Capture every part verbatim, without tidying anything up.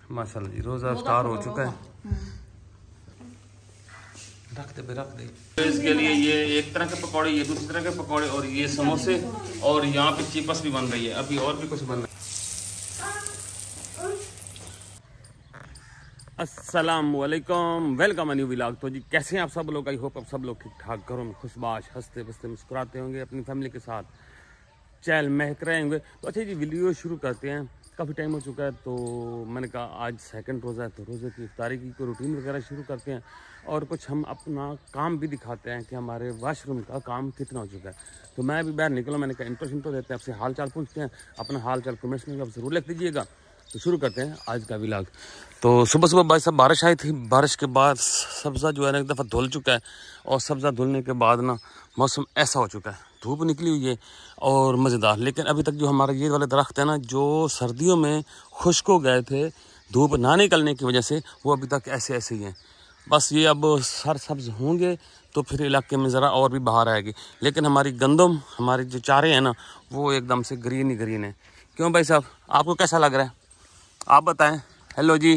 माशाल्लाह जी रोजा स्टार हो चुका है। रख दे रख दे। तो इसके लिए ये एक तरह के पकौड़े, ये दूसरी तरह के पकौड़े और ये समोसे और यहाँ पे चिप्स भी बन रही है। अभी और भी कुछ बन रहा है। अस्सलाम वालेकुम, वेलकम न्यू व्लॉग। तो जी कैसे हैं आप सब लोग? आई होप आप सब लोग ठीक ठाक, घरों में खुशबाश हंसते बसते मुस्कुराते होंगे, अपनी फैमिली के साथ चैल महक रहे होंगे। तो अच्छा जी वीडियो शुरू करते हैं। काफ़ी टाइम हो चुका है तो मैंने कहा आज सेकंड रोज़ा है तो रोज़े की इफ्तारी की कोई रूटीन वगैरह शुरू करते हैं और कुछ हम अपना काम भी दिखाते हैं कि हमारे वाशरूम का काम कितना हो चुका है। तो मैं अभी बाहर निकला, मैंने कहा इंट्रोडक्शन तो देते हैं, आपसे हाल चाल पूछते हैं, अपना हाल चाल कमेंट्स में आप ज़रूर लिख दीजिएगा। तो शुरू करते हैं आज का व्लॉग। तो सुबह सुबह भाई साहब बारिश आई थी, बारिश के बाद सब्ज़ा जो है ना एक दफ़ा धुल चुका है और सब्ज़ा धुलने के बाद ना मौसम ऐसा हो चुका है, धूप निकली हुई है और मज़ेदार। लेकिन अभी तक जो हमारा ये वाले दरख्त है ना जो सर्दियों में खुश्क हो गए थे धूप ना निकलने की वजह से, वो अभी तक ऐसे ऐसे ही हैं। बस ये अब सर सब्ज़ होंगे तो फिर इलाके में ज़रा और भी बाहर आएगी। लेकिन हमारी गंदम, हमारे जो चारे हैं ना वो एकदम से ग्रीन ही ग्रीन है। क्यों भाई साहब, आपको कैसा लग रहा है आप बताएं? हेलो जी,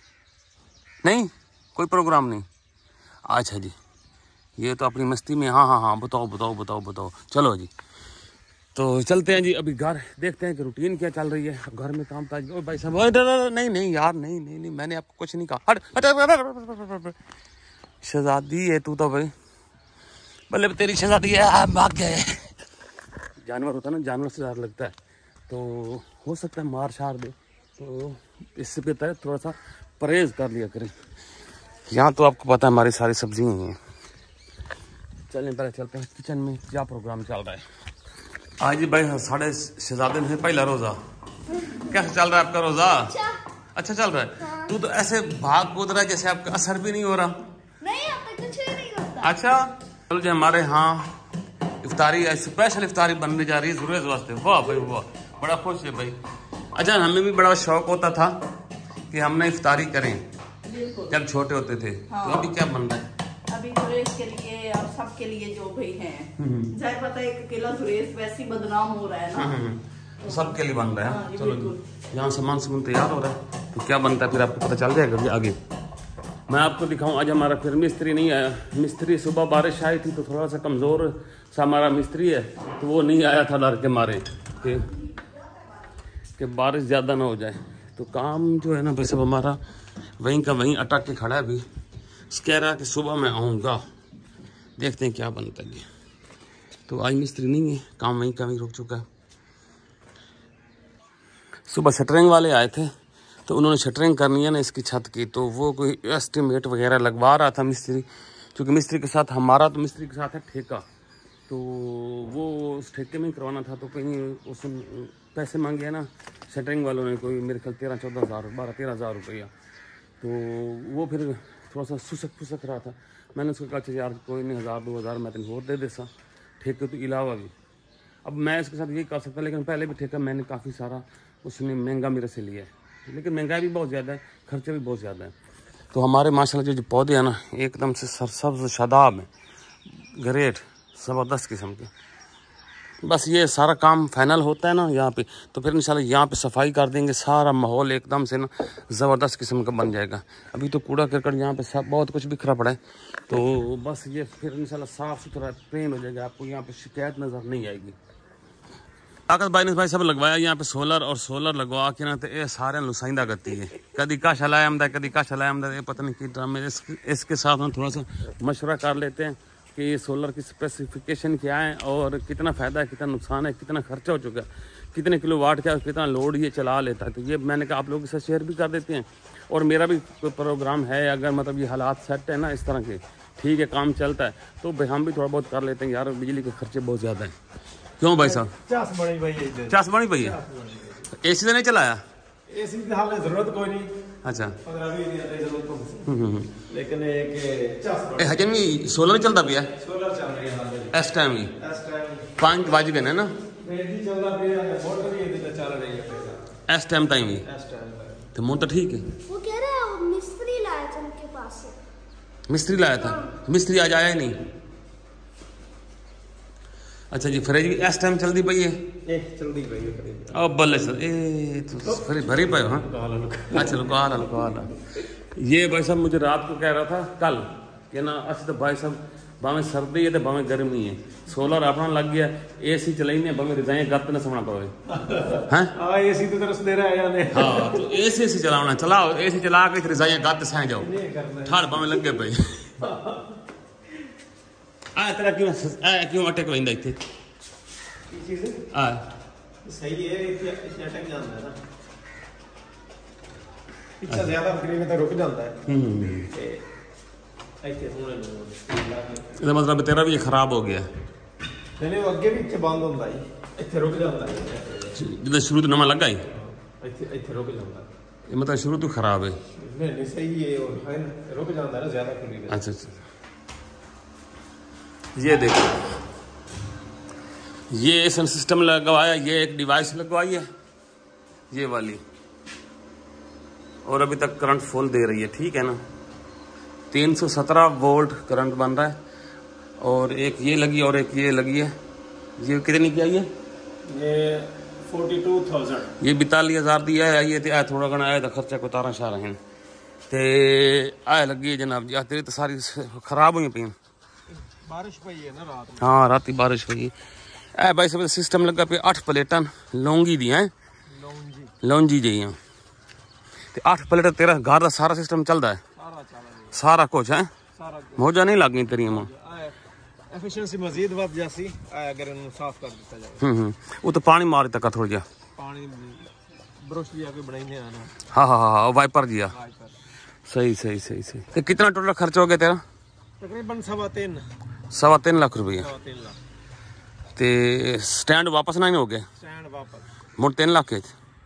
नहीं कोई प्रोग्राम नहीं? अच्छा जी, ये तो अपनी मस्ती में। हाँ हाँ हाँ बताओ बताओ बताओ बताओ। चलो जी तो चलते हैं जी, अभी घर देखते हैं कि रूटीन क्या चल रही है। घर में काम ताज। ओ भाई साहब नहीं नहीं यार नहीं नहीं नहीं मैंने आपको कुछ नहीं कहा। हट हट शहजादी है तू तो भाई, बल्ले तेरी शहजादी है, भाग गए। जानवर होता है ना, जानवर से डर लगता है तो हो सकता है मार शार दे, तो इससे बेहतर है थोड़ा सा परहेज कर लिया करें। यहाँ तो आपको पता है हमारी सारी सब्जियाँ हैं। चलें पहले चलते हैं किचन में क्या प्रोग्राम चल रहा है आज। भाई साढ़े शहजादे में पहला रोज़ा। कैसा चल रहा है आपका रोज़ा? अच्छा, अच्छा चल रहा है। हाँ। तू तो ऐसे भाग कूद रहा है जैसे आपका असर भी नहीं हो रहा। नहीं अब तक कुछ नहीं होता। अच्छा चलो जी, हमारे यहाँ इफ्तारी स्पेशल इफ्तारी बनने जा रही है जुरेज वास्ते। वाह भाई वाह, बड़ा खुश है भाई। अच्छा हमें भी बड़ा शौक होता था कि हमने इफ्तारी करें जब छोटे होते थे। हाँ। तो अभी क्या बन रहा है? अभी सुरेश के लिए और सबके लिए जो भाई हैं, जाहिर पता है एक अकेला सुरेश वैसे ही बदनाम हो रहा है ना, तो सबके लिए बन रहा है। हाँ, चलो यहाँ सामान सामान तैयार हो रहा है तो क्या बनता है फिर आपको पता चल जाएगा कि आगे मैं आपको दिखाऊं। आज हमारा फिर मिस्त्री नहीं आया। मिस्त्री सुबह बारिश आई थी तो थोड़ा सा कमज़ोर सा हमारा मिस्त्री है तो वो नहीं आया था डर के मारे कि कि बारिश ज़्यादा ना हो जाए। तो काम जो है ना भाई सब हमारा वहीं का वहीं अटक के खड़ा है। अभी कह रहा है कि सुबह मैं आऊँगा, देखते हैं क्या बनता है। तो आज मिस्त्री नहीं है, काम वहीं का वहीं रुक चुका है। सुबह शटरिंग वाले आए थे तो उन्होंने शटरिंग करनी है ना इसकी छत की, तो वो कोई एस्टिमेट वगैरह लगवा रहा था मिस्त्री। क्योंकि मिस्त्री के साथ हमारा तो मिस्त्री के साथ है ठेका, तो वो उस ठेके में करवाना था। तो कहीं उस पैसे मांगे हैं ना शटरिंग वालों ने, कोई मेरे ख्याल तेरह चौदह हज़ार बारह तेरह हज़ार रुपया। तो वो फिर थोड़ा सा सुसक फुसक रहा था। मैंने उसको कहा यार कोई नहीं, हज़ार दो हज़ार मैं तेन और दे दे सा ठेके तो अलावा भी। अब मैं इसके साथ यही कर सकता, लेकिन पहले भी ठेका मैंने काफ़ी सारा उसने महंगा मेरे से लिया है, लेकिन महंगाई भी बहुत ज़्यादा है, खर्चे भी बहुत ज़्यादा है। तो हमारे माशाल्लाह जो पौधे हैं ना एकदम से सरसब्ज शादाब हैं, ग्रेट ज़बरदस्त किस्म के। बस ये सारा काम फाइनल होता है ना यहाँ पे तो फिर इंशाल्लाह यहाँ पे सफाई कर देंगे, सारा माहौल एकदम से ना ज़बरदस्त किस्म का बन जाएगा। अभी तो कूड़ा करकट यहाँ पे सब बहुत कुछ बिखरा पड़ा है, तो बस ये फिर इंशाल्लाह साफ़ सुथरा प्लेन हो जाएगा, आपको यहाँ पे शिकायत नज़र नहीं आएगी। ताकत भाई ने भाई सब लगवाया यहाँ पे सोलर, और सोलर लगवा के ना तो ये सारे नुसाइंदा करती है। कभी कश हलाया आमदा कभी कश हलाया आमदा, ये पता नहीं कि ड्रामे। इसके साथ हम थोड़ा सा मशवरा कर लेते हैं कि ये सोलर की स्पेसिफिकेशन क्या है और कितना फ़ायदा है, कितना नुकसान है, कितना खर्चा हो चुका है, कितने किलो वाट का कितना लोड ये चला लेता है। तो ये मैंने कहा आप लोगों के साथ शेयर भी कर देते हैं। और मेरा भी कोई प्रोग्राम है, अगर मतलब ये हालात सेट है ना इस तरह के, ठीक है काम चलता है तो भाई हम भी थोड़ा बहुत कर लेते हैं। यार बिजली के खर्चे बहुत ज़्यादा हैं। क्यों भाई साहब? चास बनी भाई है, चास बनी भाई है। ए सी तो नहीं चलाया? ए सी की हाल जरूरत कोई नहीं। अच्छा लेकिन एक हजम भी सोलर नहीं चलता पिया? सोलर चल रही है इस टाइम ही, पाँच बज गए ना इस टाइम टाइम ही, तो मुँह तो ठीक है। वो कह रहा है मिस्त्री लाया था उनके पास से। मिस्त्री लाया था? मिस्त्री आज आया ही नहीं। अच्छा जी फ्रिज इस टाइम चलती पई है ਇਹ ਚਲਦੀ ਪਈ ਹੈ ਕਰੀਬ अब बल्ले चल ए तो फ्रिज भरी पे हाँ अच्छा लुका ला लुका ला ये भाई साहब मुझे रात को कह रहा था कल कि ना अच्छा तो भाई साहब भावें सर्दी है तो भावें गर्मी है सोलर अपना लग गया एसी चलाई नहीं भावें रिजाएं गत न समझना पवे हैं ਆ ਏਸੀ ਤੇ ਤਰਸ ਦੇ ਰਿਹਾ ਜਾਂਦੇ हाँ तो एसी एसी चलाना चलाओ एसी चला के रिजाएं गत सह जाओ ठाड़ भावें लगे पे आ तेरा क्यों आ क्यों अटक वैंदा इत्थे ਕੀ ਚੀਜ਼ आ ਸਹੀ ਹੈ ਇੱਥੇ ਇੱਥੇ ਅਟਕ ਜਾਂਦਾ ਹੈ ਨਾ ਪਿੱਛੇ ਜ਼ਿਆਦਾ ਕਰੀਬ ਤਾਂ ਰੁਕ ਜਾਂਦਾ ਹੈ हम्म ਤੇ ਇੱਥੇ ਹੁਣ ਇਹਦਾ ਮਤਲਬ ਤੇਰਾ ਵੀ ਇਹ ਖਰਾਬ ਹੋ ਗਿਆ ਨਹੀਂ ਨਹੀਂ ਉਹ ਅੱਗੇ ਵੀ ਇੱਥੇ ਬੰਦ ਹੁੰਦਾ ਹੈ ਇੱਥੇ ਰੁਕ ਜਾਂਦਾ ਹੈ ਜਦੋਂ ਸ਼ੁਰੂ ਤੋਂ ਨਵਾਂ ਲੱਗਾ ਹੀ ਇੱਥੇ ਇੱਥੇ ਰੁਕ ਜਾਂਦਾ ਇਹ ਮਤਲਬ ਸ਼ੁਰੂ ਤੋਂ ਖਰਾਬ ਹੈ नहीं नहीं सही है और है ना रुक जाता है ना ज्यादा खुली रहती अच्छा अच्छा ये देखो ये सन सिस्टम लगवाया ये एक डिवाइस लगवाई है ये वाली और अभी तक करंट फुल दे रही है ठीक है ना तीन सौ सत्रह वोल्ट करंट बन रहा है और एक ये लगी और एक ये लगी है ये कितनी की आई है है ये फोर्टी टू थाउजेंड ये बतालीस हज़ार दिया है ये तो थोड़ा घना आया था खर्चा को तारा शाह रहे ते आए लगी है जनाब जी तेरी तो सारी खराब हुई पी बारिश पई है ना रात में हाँ राती बारिश हुई ए भाई सब सिस्टम लगा पे अठ प्लेटा लौंगी दी हैं लौंजी लौंजी जी हैं ते अठ प्लेट तेरा घर का सारा सिस्टम चलता है सारा चला सारा कुछ है सारा मौजा नहीं लग गई तेरी मां एफिशिएंसी मजीद बढ़ जासी अगर इन्हें साफ कर दिया जाए हम्म हम्म वो तो पानी मार तक थोड़ा जा पानी ब्रश भी आके बनाई ना हाँ हाँ हाँ हाँ वाइपर जी वाइपर सही सही सही सही तो कितना टोटल खर्चा हो गया तेरा तकरीबन सवा तीन सवा तीन लाख रुपये सवा तीन लाख ते स्टैंड वापस नहीं हो गए स्टैंड वापस मुड़ तीन लाख के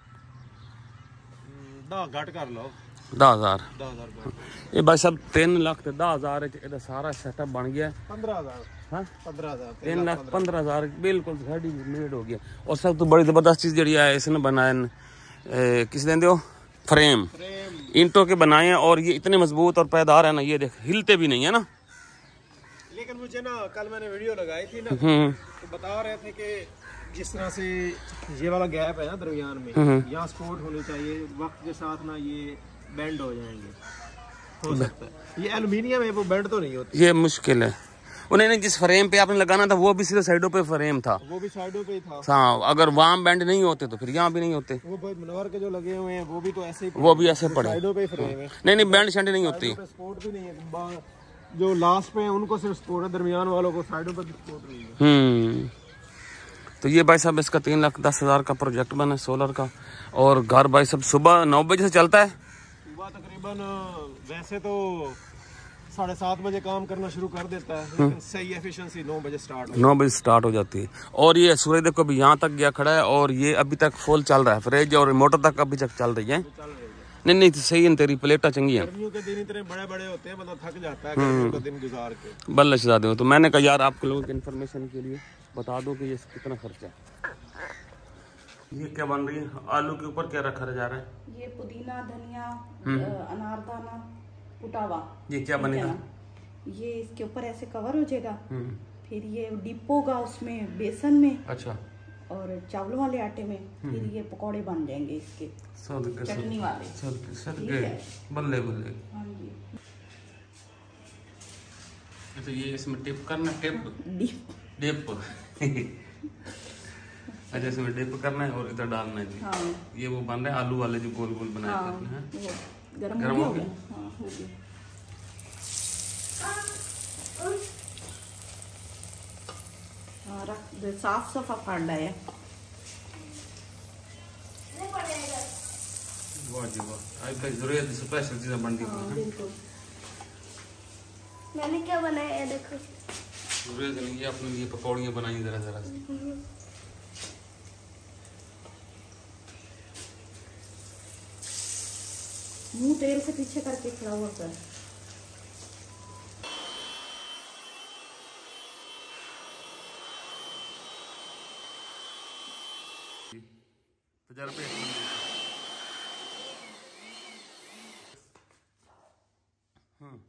दस घट कर लो दस हज़ार दस हजार ये भाई साहब तीन लाख ते दस हज़ार ये सारा सेटअप बन गया पंद्रह हजार हाँ पंद्रह हजार तीन लाख पंद्रह हज़ार बिल्कुल रेडी मेड हो गया और सब तो बड़ी ज़बरदस्त चीज़ जी है इसने बनाए किस देंगे हो फ्रेम फ्रेम ईंटों के बनाए हैं और ये इतने मजबूत और पैदार है ना ये देख हिलते भी नहीं है ना लेकिन मुझे ना कल मैंने वीडियो लगाई थी ना हम्म तो बता रहे थे कि जिस तरह से ये वाला गैप है ना दरमियान में यहाँ सपोर्ट होनी चाहिए वक्त के साथ ना ये बेंड हो जाएंगे हो सकता है ये एल्युमिनियम है वो बेंड तो नहीं होती ये मुश्किल है उन्हें जिस फ्रेम पे आपने लगाना था वो भी सीधे साइडों पे फ्रेम था वो भी साइडों पे ही था हाँ अगर वहाँ बैंड नहीं होते तो फिर यहाँ भी नहीं होते वो भाई मनोहर के जो लगे हुए हैं वो भी तो ऐसे ही वो भी ऐसे पड़े साइडों पे फ्रेम है नहीं नहीं बैंड शैंड नहीं होती सपोर्ट भी नहीं है बा- जो लास्ट पे है उनको सिर्फ सपोर्ट है दरमियान वालों को साइडों पे सपोर्ट नहीं है हम्म तो ये भाई साहब इसका तीन लाख दस हज़ार का प्रोजेक्ट बना है सोलर का और घर भाई साहब सुबह नौ बजे से चलता है सुबह तकरीबन वैसे तो साढ़े सात बजे काम करना शुरू कर देता है लेकिन सही एफिशिएंसी नौ बजे स्टार्ट नौ बजे स्टार्ट हो जाती है और ये सूरज देखो अभी यहाँ तक गया खड़ा है और ये अभी तक फुल चल रहा है फ्रिज और मोटर तक अभी तक चल रही है चल रही है नहीं नहीं तो सही है तेरी प्लेटा चंगी है गर्मियों के दिन इतने बड़े बड़े होते हैं मतलब थक जाता है गर्मियों का दिन गुजार के बल्ले चला दो तो मैंने कहा यार आप लोगों की इन्फॉर्मेशन के लिए बता दो कि ये कितना खर्चा है ये क्या बन रही है आलू के ऊपर क्या रखा जा रहा है ये पुदीना धनिया अ, अनारदाना पुटावा ये क्या बनेगा ये इसके ऊपर ऐसे कवर हो जाएगा फिर ये डिप होगा उसमें बेसन में अच्छा और चावलों वाले आटे में फिर ये पकौड़े बन जाएंगे इसके सदके चटनी वाले सदके ठीक सदके है। बल्ले बल्ले हाँ जी तो ये इसमें टिप करना टिप डिप डिप अच्छा इसमें डिप करना है और इधर डालना है जी हाँ ये वो बन रहे हैं आलू वाले जो गोल गोल बनाए हाँ करते हैं वो गरम गरम हो हो गया गया? हाँ हो गया हाँ रख दे, साफ सफा फाड़ा है वाह जी वाह आज तक जरूरत स्पेशल चीजें बनती हाँ हैं बिल्कुल मैंने क्या बनाया है देखो। जरूरत नहीं है अपने लिए पकौड़ियाँ बनाई जरा जरा सी मुंह तेल से पीछे करके खड़ा हुआ कर तो जरा पे हम्म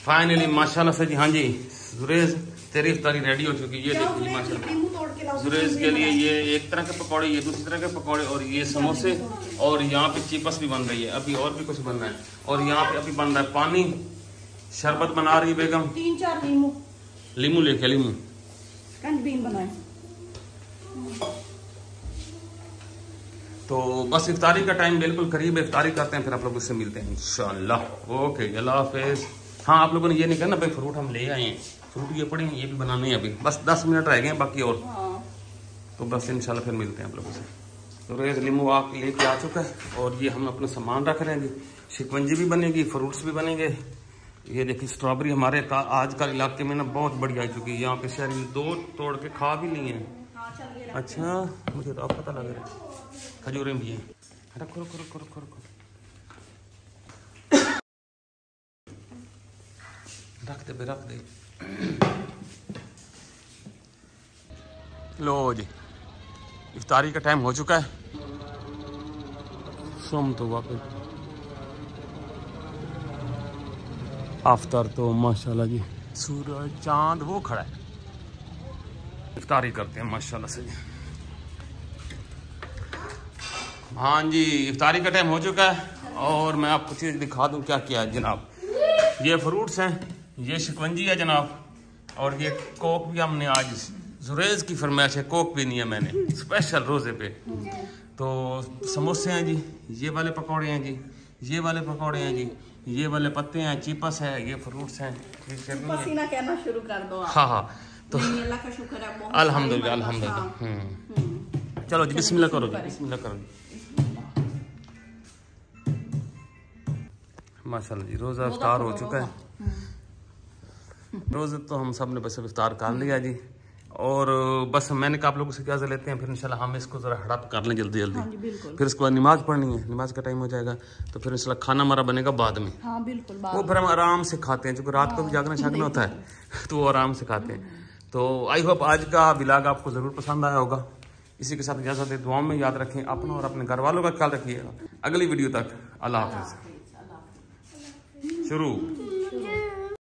फाइनली माशाल्लाह से जी। हाँ जी जुरेज तेरी इफ्तारी रेडी हो चुकी है। ये देखिए माशाल्लाह जुरेज के लिए ये एक तरह के पकौड़े, ये दूसरी तरह के पकौड़े, और ये समोसे, और यहाँ पे चिपस भी बन रही है। अभी और भी कुछ बन रहा है, और यहाँ पे अभी बन रहा है पानी, शरबत बना रही है बेगम, तीन चार लीमू लीमू लेके लीमू बीन बनाए। तो बस इफ्तारी का टाइम बिल्कुल करीब है, इफ्तारी करते हैं फिर आप लोगों से मिलते हैं इंशाल्लाह। ओके अल्लाह हाफिज। हाँ आप लोगों ने ये नहीं कहना भाई फ्रूट हम ले आए हैं, फ्रूट ये पड़े हैं, ये भी बनाने हैं, अभी बस दस मिनट रह गए हैं बाकी और। हाँ। तो बस इंशाल्लाह फिर मिलते हैं आप लोगों से। तो रेज लीमू आग लेके आ चुका है, और ये हम अपना सामान रख रहे हैं जी। शिकंजी भी बनेगी, फ्रूट्स भी बनेंगे। ये देखिए स्ट्रॉबेरी हमारे का आज का इलाके में ना बहुत बढ़िया आ चुकी है। यहाँ पे शहरी दो तोड़ के खा भी लिए हैं। अच्छा मुझे तो अब पता लग रहा है खजूरें भी हैं। रखो रखो रखो रखो रखो रख दे रख दे। लो जी इफ्तारी का टाइम हो चुका है। शाम तो वापस आफ्तार तो माशाल्लाह जी सूरज चांद वो खड़ा है। इफ्तारी करते हैं माशाल्लाह से। हाँ जी इफ्तारी का टाइम हो चुका है, और मैं आपको चीज़ दिखा दूं क्या क्या है जनाब। ये फ्रूट्स हैं, ये शिकंजी है जनाब, और ये कोक भी हमने आज जुरेज की फरमाइश है, कोक भी नहीं है मैंने स्पेशल रोज़े पे। तो समोसे हैं जी, ये वाले पकौड़े हैं जी, ये वाले पकौड़े हैं जी, ये वाले पत्ते हैं, चिपस है, ये फ्रूट्स हैं। पसीना कहना शुरू कर दो। हाँ हाँ तो अल्लाह का शुक्र है बहुत। अल्हम्दुलिल्लाह अल्हम्दुलिल्लाह। चलो जी बिस्मिल्लाह करो जी, बिस्मिल्लाह करो जी। माशाल्लाह जी रोज़ा इफ्तार हो चुका है। रोज़े तो हम सब ने बस इफ्तार कर लिया जी, और बस मैंने कहा आप लोगों से इजाज़त लेते हैं, फिर इंशाल्लाह हम इसको ज़रा हड़प कर लें जल्दी जल्दी। हाँ फिर उसके बाद नमाज़ पढ़नी है, नमाज का टाइम हो जाएगा, तो फिर इंशाल्लाह खाना हमारा बनेगा बाद में। हाँ बिल्कुल वो फिर हम आराम से खाते हैं, क्योंकि रात को भी जागना छागना होता है तो वो आराम से खाते हैं। तो आई होप आज का व्लॉग आपको ज़रूर पसंद आया होगा। इसी के साथ इजाज़त है, दुआओं में याद रखें अपना और अपने घर वालों का ख्याल रखिएगा। अगली वीडियो तक अल्लाह हाफिज़। शुरू